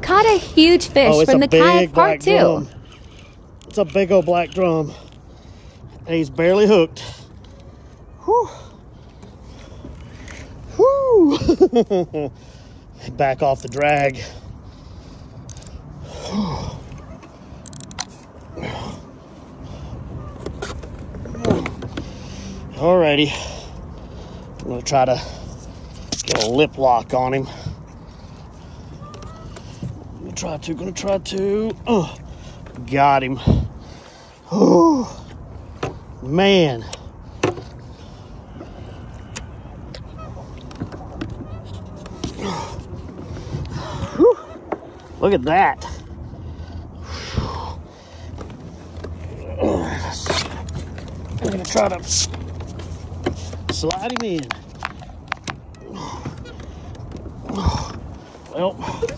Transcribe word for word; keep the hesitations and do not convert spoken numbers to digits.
caught a huge fish Oh, from the kayak part two. Drum. It's a big old black drum. And he's barely hooked. Whew. Whew. Back off the drag. Alrighty. I'm gonna try to get a lip lock on him. Gonna try to, gonna try to. Oh, got him. Oh, man. Whew. Look at that. I'm gonna try to slide him in. Well,